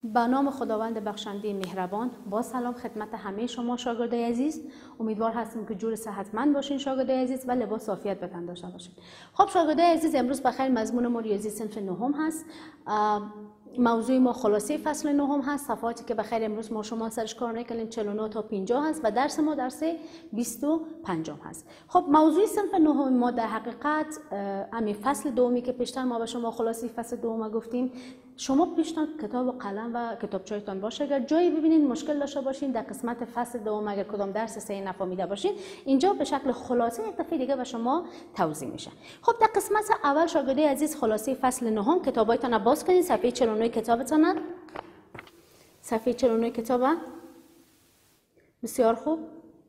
به نام خداوند بخشنده مهربان، با سلام خدمت همه شما شاگردای عزیز. امیدوار هستیم که جور صحتمند باشین شاگردای عزیز و لباس عافیت به تن داشته باشین. خب شاگردای عزیز، امروز بخیر مضمون ما ریاضی صنف نهم هست. موضوع ما خلاصه فصل نهم هست. صفحاتی که بخیر امروز ما شما سرش کار نکردیم 49 تا 50 هست و درس ما درس 25 هست. خب موضوع صنف نهم ما در حقیقت همین فصل دومی که پیشتر ما به شما خلاصه فصل دوم گفتیم، شما پیشتر کتاب و قلم و کتابچه‌تان باشه. اگر جایی ببینید مشکل داشته باشین در قسمت فصل دوم، اگر کدام درس صحیح نفهمیده باشین، اینجا به شکل خلاصه یک دفعه دیگه به شما توضیح میشه. خب در قسمت اول شاگردای عزیز خلاصه فصل نهم، کتابایتان رو باز کنید، صفحه 49 کتابتان، صفحه 49 کتاب. بسیار خوب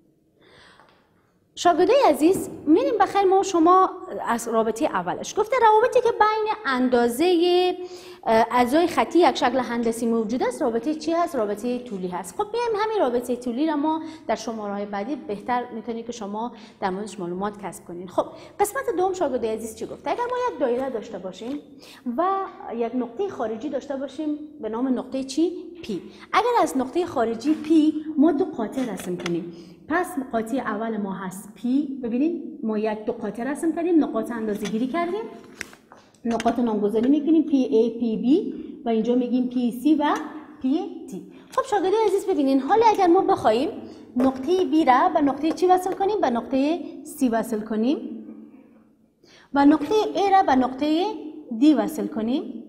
شاگردای عزیز، می‌بینیم بخیر ما شما از رابطه اولش گفته روابطی که بین اندازه اجزای خطی یک شکل هندسی موجود است رابطه چی هست؟ رابطه طولی هست. خب بیایم همین رابطه طولی را ما در شماره‌های بعدی بهتر میتونید که شما در موردش معلومات کسب کنین. خب قسمت دوم شاگردای عزیز چی گفته؟ اگر ما یک دایره داشته باشیم و یک نقطه خارجی داشته باشیم به نام نقطه چی؟ پی. اگر از نقطه خارجی پی ما دو قاطع رسم کنیم، پس قاطی اول ما هست پی. ببینید ما یک دو قاطع رسم کردیم، نقاط اندازه‌گیری کردیم، نقاط نامگذاری میکنیم پی ای پی بی و اینجا میگیم پی سی و پی تی. خب شاگردای عزیز ببینین، حالا اگر ما بخوایم نقطه بی را به نقطه چی وصل کنیم؟ به نقطه سی وصل کنیم و نقطه ای را به نقطه دی وصل کنیم.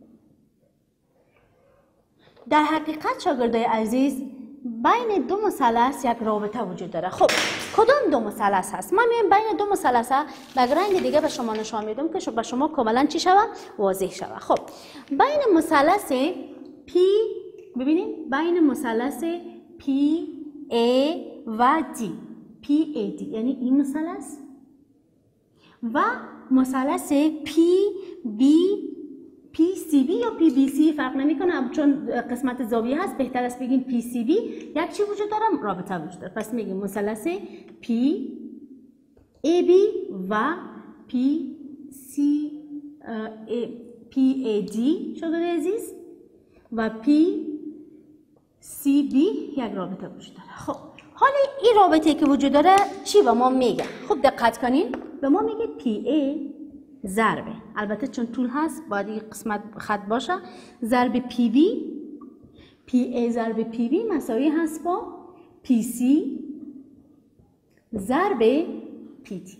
در حقیقت شاگردای عزیز بین دو مثلث یک رابطه وجود داره. خب کدام دو مثلث هست؟ ما میایم بین دو مثلث به رنگ دیگه به شما نشان میدم که به شما کاملا چی شود؟ واضح شود. خب بین مثلث پی، ببینید بین مثلث پی ای و دی، پی ای دی یعنی این مثلث و مثلث پی بی، پی سی بی یا پی بی سی فرق نمیکنه چون قسمت زاویه هست، بهتر است بگیم پی سی بی. یک چی وجود داره؟ رابطه وجود داره. پس میگیم مثلث پی ای بی و پی ای دی شاگردای عزیز و پی سی بی یک رابطه وجود داره. خب حالا این رابطه که وجود داره چی به ما میگه؟ خب دقت کنین، به ما میگه پی ای ضربه، البته چون طول هست باید این قسمت خط باشه، ضرب پی بی، پی ای ضرب پی بی مساوی هست با پی سی ضرب پی تی.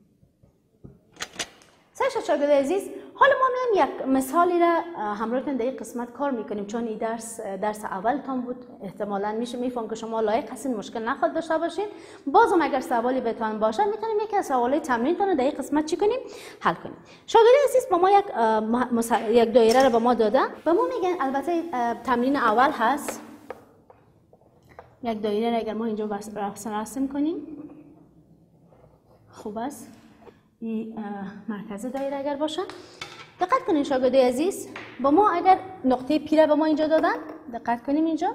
سرش شاگردای عزیز، حالا ما میایم یک مثالی را همراهتون در این قسمت کار میکنیم، چون این درس اولتان بود، احتمالاً میفهم که شما لایق هستین، مشکل نخواد داشته باشین. بازم اگر سوالی بهتون باشه میتونیم یکی از سوالای تمرینتون در این قسمت چی کنیم؟ حل کنیم. شاگردای عزیز با ما یک دایره رو به ما داده، به ما میگن، البته تمرین اول هست، یک دایره را اگر ما اینجا رسم کنیم خوب است. این مرکز دایره اگر باشه، دقت کنین شاگردای عزیز، با ما اگر نقطه پی را به ما اینجا دادن، دقت کنیم اینجا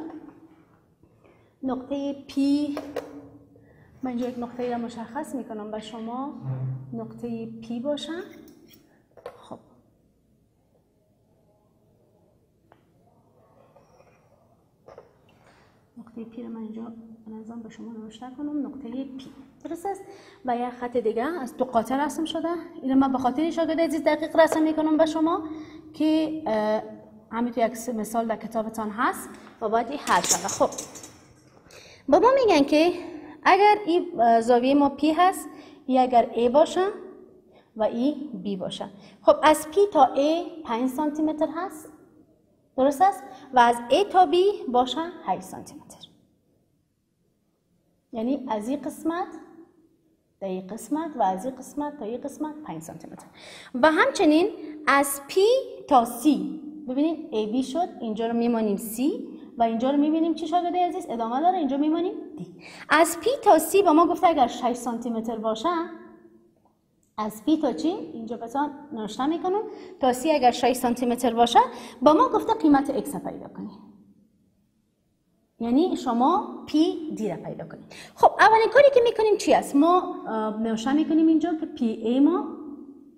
نقطه پی، من اینجا یک نقطه را مشخص میکنم به شما، نقطه پی باشه. خب نقطه پی را من اینجا نظام به شما نوشته کنم، نقطه پی درست است و یک خط دیگه از دو قاطع رسم شده. اینو من به خاطر شاگردای عزیز دقیق رسم میکنم به شما که همینطور یک مثال در کتابتان هست و باید این حل شده. خب با ما میگن که اگر این زاویه ما پی هست، این اگر ای باشه و این بی باشه، خب از پی تا ای 5 سانتی متر هست، درست است، و از ای تا بی باشه 8 سانتی متر. یعنی از این قسمت تا این قسمت و از این قسمت تا این قسمت 5 سانتی متر. و همچنین از P تا C، ببینید AB شد، اینجا رو میمانیم C و اینجا رو میبینیم چی شاگردای عزیز؟ ادامه داره، اینجا میمانیم D. از P تا C با ما گفته اگر 6 سانتی متر باشه، از P تا چی؟ اینجا بسان نوشته میکنم، تا C اگر 6 سانتی متر باشه، با ما گفته قیمت X پیدا کنید. یعنی شما پی دی را پیدا کنید. خب اولین کاری که میکنیم چی است؟ ما نوشته میکنیم اینجا که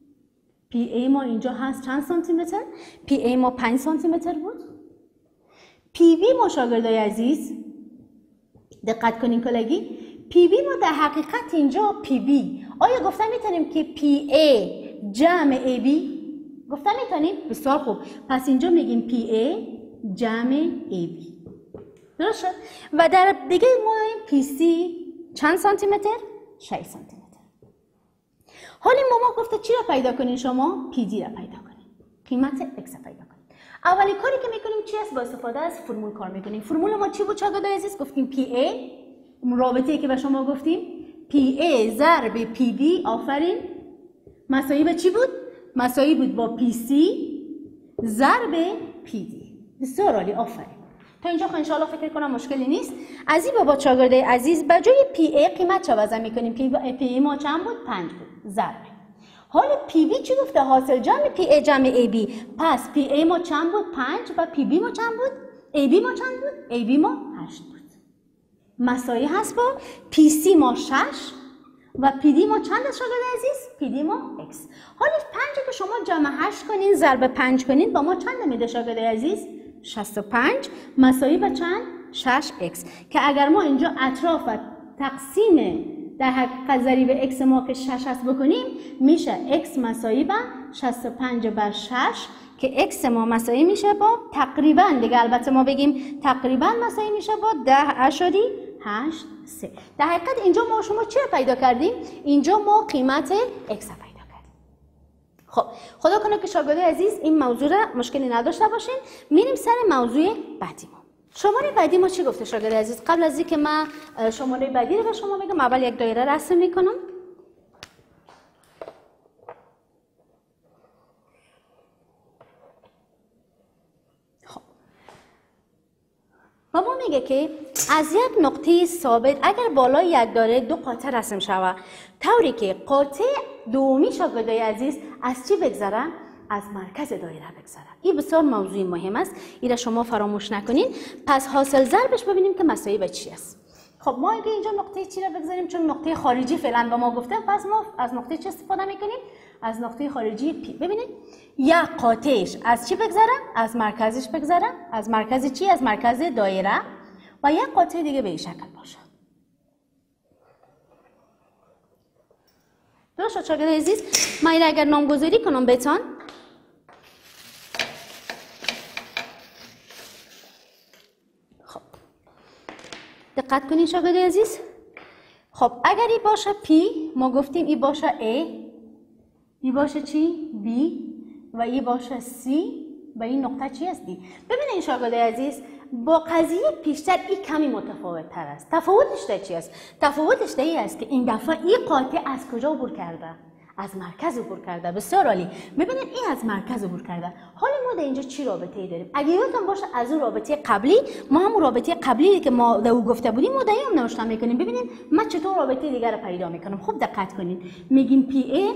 پی ای ما اینجا هست چند سانتی متر؟ پی ای ما 5 سانتی متر بود. پی بی ما شاگردای عزیز دقت کنین کلگی، پی بی ما در حقیقت اینجا پی بی، آیا گفتم میتونیم که پی ای جمع ای بی؟ گفتم میتونیم؟ بسیار خوب، پس اینجا میگیم پی ای جمع ای بی. درست شد؟ و در دیگه ما این پی سی چند سانتی متر؟ 6 سانتی متر. حالا ما گفته چی را پیدا کنین شما؟ پی دی را پیدا کنین، قیمت اکس را پیدا کنین. اولین کاری که میکنیم چی است؟ با استفاده از فرمول کار میکنیم. فرمول ما چی بود شاگردای عزیز؟ گفتیم پی ای، رابطه‌ای که به شما گفتیم پی ای ضرب پی دی، آفرین، مساوی به چی بود؟ مساوی بود با پی سی ضرب پی دی. بسیار عالی، آفرین. تا اینجا ان شاء الله فکر کنم مشکلی نیست. از این بابا شاگردای عزیز به جای پی ای قیمت چه وضع میکنیم؟ پی ای ما چند بود؟ 5 بود ضرب. حالا پی بی چی گفته؟ حاصل جمع پی ای جمع ای بی. پس پی ای ما چند بود؟ 5 و پی بی ما چند بود؟ ای بی ما چند بود؟ ای بی ما 8 بود. مساوی هست با پی سی ما 6 و پی دی ما چند است شاگرد عزیز؟ پی دی ما x. حالا 5 که شما جمع 8 کنین ضرب 5 کنین با ما چند میده شاگرد عزیز؟ 65 مساوی به چند؟ 6x. که اگر ما اینجا اطراف تقسیم در حقیقت ضریب x ما که 6 هست بکنیم میشه x مساوی به 65 بر 6 که x ما مساوی میشه با تقریبا دیگه، البته ما بگیم تقریبا مساوی میشه با 10.83. در حقیقت اینجا ما شما چی رو پیدا کردیم؟ اینجا ما قیمت x رو پیدا کردیم. خب خدا کنه که شاگردای عزیز این موضوع را مشکلی نداشته باشین. میریم سر موضوع بعدی ما. شماره بعدی ما چی گفته شاگرد عزیز؟ قبل از اینکه من شماره بعدی رو به شما بگم اول یک دایره رسم میکنم. و ما میگه که از یک نقطه ثابت اگر بالای یک دایره دو قاطع رسم شود، طوری که قاطع دومی شاگردای عزیز از چی بگذره؟ از مرکز دایره بگذره. این بسیار موضوع مهم است، این را شما فراموش نکنین. پس حاصل ضربش ببینیم که مساوی به چی است. خب ما اگه اینجا نقطه چی را بگذاریم؟ چون نقطه خارجی فعلا به ما گفته، پس ما از نقطه چی استفاده میکنیم؟ از نقطه خارجی پی. ببینید یک قاطعش از چی بگذره؟ از مرکزش بگذره. از مرکز چی؟ از مرکز دایره. و یک قاطع دیگه به این شکل باشه. درست شد شاگرد عزیز؟ من این اگر نامگذاری کنم بهتان، خب دقت کنین شاگرد عزیز. خب اگر این باشه پی، ما گفتیم این باشه A، این باشه چی؟ B و این باشه C و این نقطه چی است؟ D. ببینید شاگرد عزیز با قضیه پیشتر این کمی متفاوت تر است. تفاوتش در چی است؟ تفاوتش در این است که این دفعه این قاطع از کجا عبور کرده؟ از مرکز عبور کرده. بسیار عالی. ببینید این از مرکز عبور کرده. حالا ما در اینجا چی رابطه ای داریم؟ اگه یادتون باشه از اون رابطه قبلی، ما هم رابطه قبلی که ما در او گفته بودیم ما دایم نوشته میکنیم. ببینید من چطور رابطه دیگر رو پیدا میکنم. خوب دقت کنید. میگیم پی ای،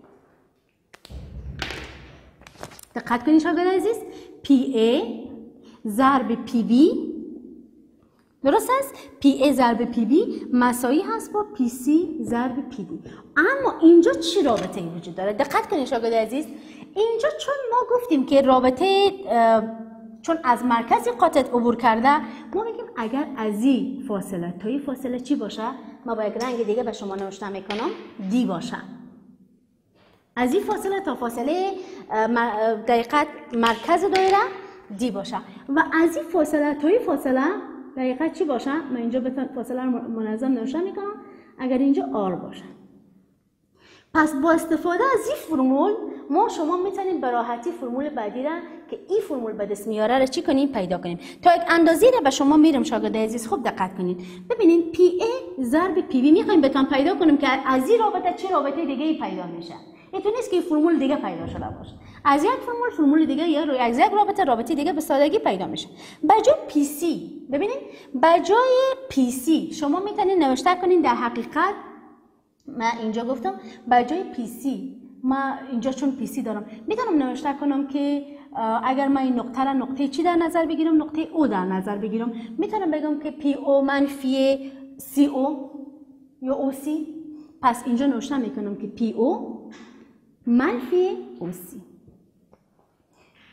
دقت کنید شاگرد عزیز، پی ای ضرب پی بی، درست است؟ پی ای ضرب پی بی مساوی هست با پی سی ضرب پی دی. اما اینجا چی رابطه ای وجود داره؟ دقت کنید شاگرد عزیز، اینجا چون ما گفتیم که رابطه چون از مرکز قاطع عبور کرده، ما میگیم اگر از این فاصله تا این فاصله چی باشه؟ ما با یک رنگ دیگه به شما نوشته میکنم، دی باشه. از این فاصله تا فاصله دقیقاً مرکز دایره دی باشه و از این فاصله تا این فاصله دقیقاً چی باشه؟ من اینجا به فاصله رو منظم نوشته میکنم. اگر اینجا آر باشه، پس با استفاده از این فرمول ما شما میتونید به راحتی فرمول بعدی را که این فرمول به دست میاره را چی کنیم؟ پیدا کنیم. تا یک اندازه را به شما میرم شاگرد عزیز. خوب دقت کنید. ببینید پی ای ضرب پی بی میخوایم بتون پیدا کنیم که از این رابطه چه رابطه دیگه ای پیدا میشه. اینطور نیست که فرمول دیگه پیدا شده باشه. از یک فرمول دیگه یا از یک رابطه دیگه به سادگی پیدا میشه. به جای پی سی، ببینید به جای پی سی شما میتونید نوشته کنین در حقیقت، من اینجا گفتم به جای پی سی، من اینجا چون پی سی دارم میتونم نوشته کنم که اگر من این نقطه را نقطه چی در نظر بگیرم؟ نقطه او در نظر بگیرم، میتونم بگم که پی او منفی سی او یا او سی. پس اینجا نوشته میکنم که پی او منفی او سی.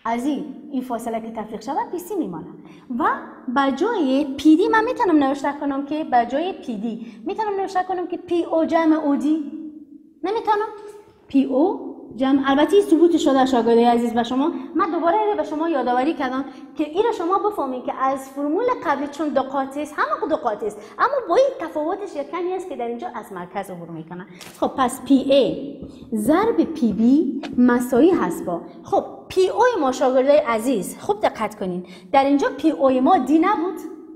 از این فاصله که تفریق شود PC میمانه و بجای PD من میتونم نوشته کنم که بجای PD میتونم نوشته کنم که PO جمع OD. نمیتونم PO جمع، البته ثبوت شده شاگردای عزیز به شما. من دوباره اینو به شما یادآوری کردم که این شما بفهمید که از فرمول قبلی چون دو قاطی است، همه دو قاطی است، اما با این تفاوتش یک کمی است که در اینجا از مرکز عبور میکنه. خب پس PA ضرب PB مساوی هست با، خب PO ما شاگردای عزیز خوب دقت کنین، در اینجا PO ما D نبود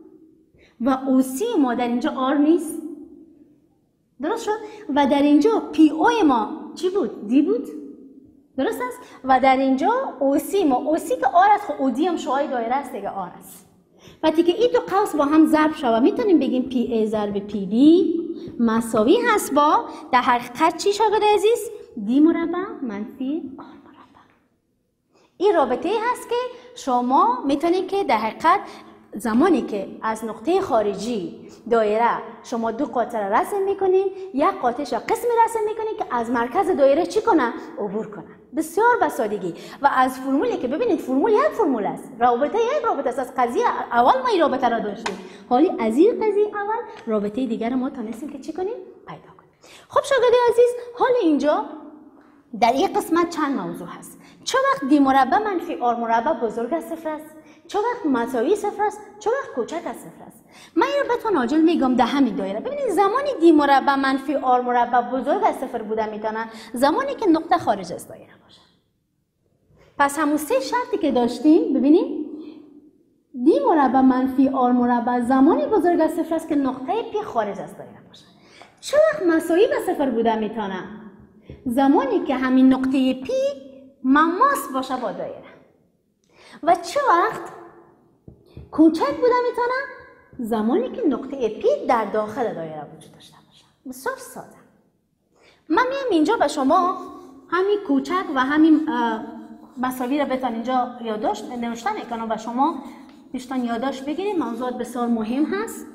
و OC ما در اینجا R نیست، درست شد؟ و در اینجا PO ما چی بود؟ D بود، درست است؟ و در اینجا OC ما OC که R است، خب OD هم شعاع دایره است دیگه، R است. وقتی که این دو قوس با هم ضرب شود میتونیم بگیم PA ضرب PB مساوی هست با، در حقیقت چی شاگرد عزیز؟ D مربع منفی R مربع. این رابطه هست که شما میتونید که در حقیقت زمانی که از نقطه خارجی دایره شما دو قاطع را رسم میکنین، یک قاطعش را قسمی رسم میکنین که از مرکز دایره چی کنه؟ عبور کنه. بسیار به سادگی. و از فرمولی که ببینید فرمول یک فرمول است، رابطه یک رابطه است. از قضیه اول ما این رابطه را داشتیم، حالی از این قضیه اول رابطه دیگر ما تونستیم که چی کنیم؟ پیدا کنیم. خب شاگردای عزیز، حال اینجا در این قسمت چند موضوع هست. چه وقت دی مربع منفی آر مربع بزرگ از صفر است، چه وقت مساوی صفر است، چه وقت کوچک از صفر است. من این رو بهتون عاجل میگم در همین دایره. ببینید زمانی دی مربع منفی آر مربع بزرگ از صفر بوده میتونه زمانی که نقطه خارج از دایره باشه. پس همون سه شرطی که داشتیم، ببینید دی مربع منفی آر مربع زمانی بزرگ از صفر است که نقطه پی خارج از دایره باشه. چه وقت مساوی به صفر بوده میتونه؟ زمانی که همین نقطه پی مماس باشه با دایره. و چه وقت کوچک بوده میتونه؟ زمانی که نقطه پی در داخل دایره وجود داشته باشه. بسیار ساده. من میام اینجا به شما همین کوچک و همین مساوی رو بتون اینجا یادداشت نوشته میکنم و شما بیشتر یادداشت بگیرید. موضوعات بسیار مهم هست.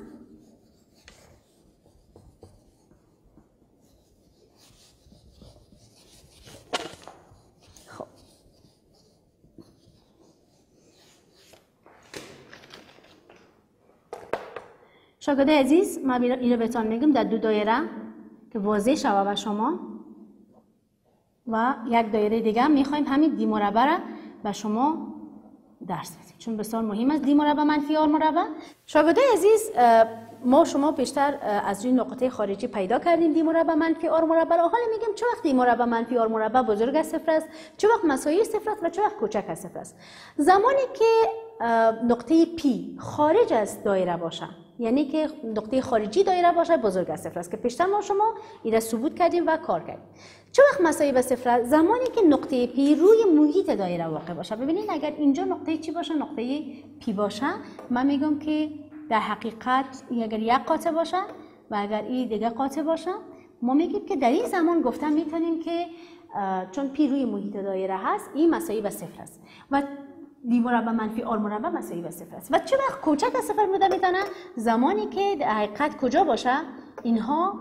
شاگردای عزیز، من این رو بهتون میگم در دو دایره که واضح شود و شما و یک دایره دیگه میخوایم همین دی مربع را به شما درس بدیم چون بسیار مهم است. دی مربع منفی آر مربع. شاگردای عزیز، ما شما بیشتر از این نقطه خارجی پیدا کردیم دی مربع منفی آر مربع. حالا میگم چه وقت دی مربع منفی آر مربع بزرگ از صفر است، چه وقت مساوی صفر است و چه وقت کوچک از صفر است. زمانی که نقطه پی خارج از دایره باشه، یعنی که نقطه خارجی دایره باشه، بزرگ از صفر است که پیشتر ما شما این را ثبوت کردیم و کار کردیم. چه وقت مساوی به صفر است؟ زمانی که نقطه پی روی محیط دایره واقع باشه. ببینید اگر اینجا نقطه چی باشه؟ نقطه پی باشه، من میگم که در حقیقت اگر یک قاطع باشه و اگر این دیگه قاطع باشه، ما میگیم که در این زمان گفتن میتونیم که چون پی روی محیط دایره هست، این مساوی به صفر است و دی مربع منفی آر مربع مساوی به صفر است. و چه وقت کوچک از صفر بوده میتونه؟ زمانی که در حقیقت کجا باشه؟ اینها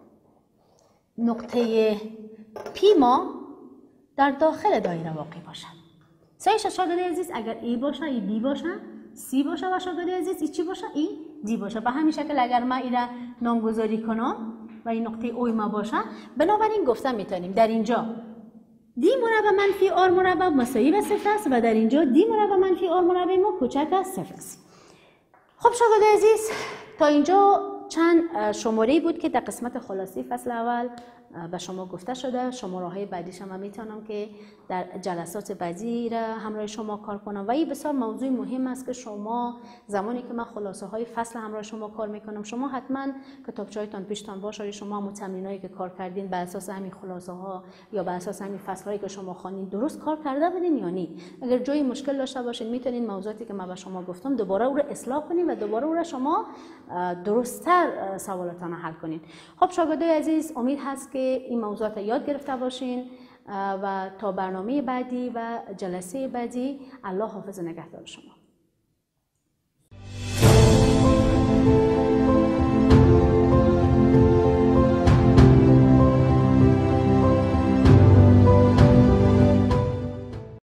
نقطه پی ما در داخل دایره واقع باشه. سایش شاگردای عزیز، اگر ای باشه، ای بی باشه، سی باشه و شاگردای عزیز ای چی باشه؟ ای دی باشه. به همین شکل اگر من این را نامگذاری کنم و این نقطه اوی ما باشه، بنابراین گفتم میتونیم در اینجا دی مربع منفی آر مربع مساوی به صفر است و در اینجا دی مربع منفی آر مربع ما کوچک از صفر است. خب شاگردای عزیز، تا اینجا چند شماره بود که در قسمت خلاصی فصل اول به شما گفته شده. شماره‌های بعدیش هم میتونم که در جلسات بعدی را همراه شما کار کنم و این بسیار موضوع مهم است که شما زمانی که من خلاصه های فصل همراه شما کار میکنم، شما حتما کتابچه‌هایتان پیشتان باشه، شما متمرینایی که کار کردین بر اساس همین خلاصه ها یا بر اساس همین فصل‌هایی که شما خوانین درست کار کرده بودین یا نه. اگر جای مشکل داشته باشین میتونین موضوعاتی که من به شما گفتم دوباره او را اصلاح کنین و دوباره او را شما درست‌تر سوالاتان حل کنین. خب شاگردای عزیز، امید هست که این موضوعات یاد گرفته باشین و تا برنامه بعدی و جلسه بعدی الله حافظ و نگهدار شما.